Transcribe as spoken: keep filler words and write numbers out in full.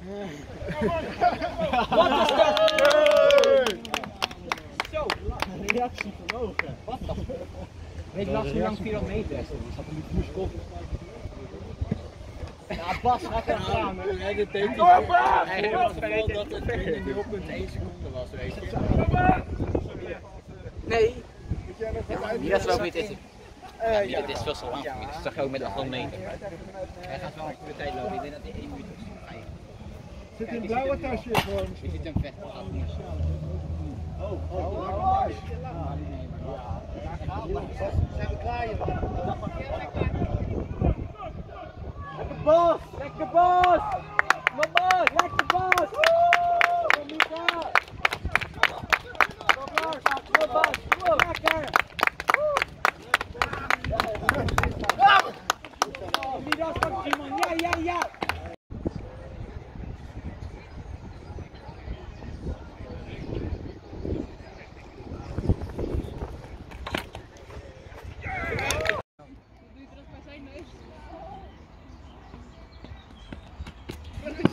Wat is dat? Zo, reactievermogen. Wat dan? Weet je hoe lang vierhonderd meter is? Die zat in die koers kop. Ja, Bas gaat er gaan. Hij heeft het dat het nul komma één seconde was, weet je. Nee. Wie dat wel niet is. Ja, dit is veel zo lang. Dat zag je ook met achthonderd meter. Hij gaat wel de tijd lopen. Ik denk dat hij één minuut is. Zit in een blauwe tasje gewoon. Je ziet hem vechten. Oh, oh, oh. Zijn we klaar, jongen? Lekker Bas! Lekker Bas! Kom Bas! Lekker Bas! Kom Mika! Kom Bas! Kom Bas! Lekker! Die das van Djimon! Ja, ja, ja! Doe